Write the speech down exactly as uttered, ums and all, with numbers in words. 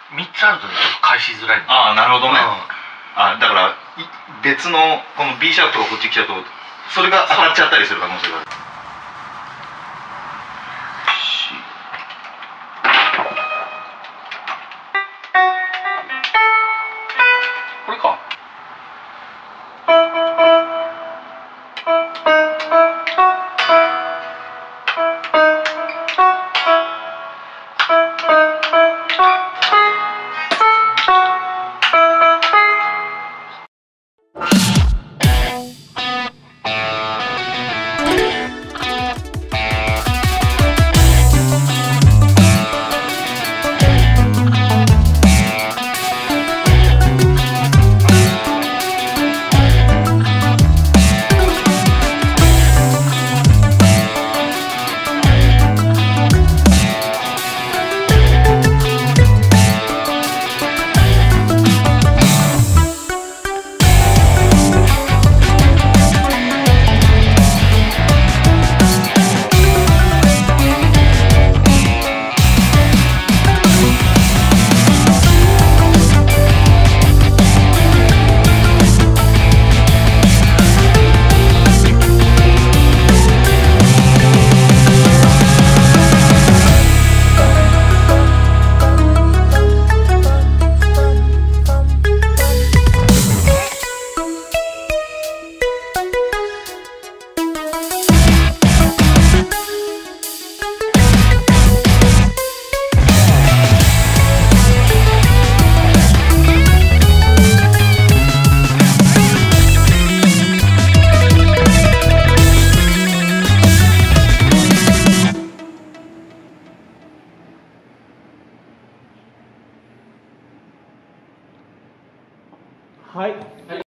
みっつあるとねちょっと返しづらい。 ああ、なるほどね。あ、だから別のこの B シャープとかこっち来ちゃうとそれが当たっちゃったりする可能性がある。 これか。 はい。